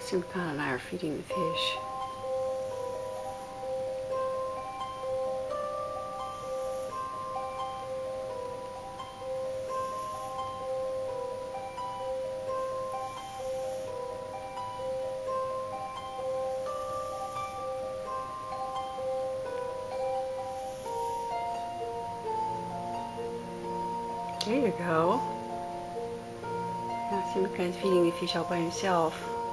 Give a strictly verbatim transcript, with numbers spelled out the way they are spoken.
Simba Kahn and I are feeding the fish. There you go. Now Simba Kahn's feeding the fish all by himself.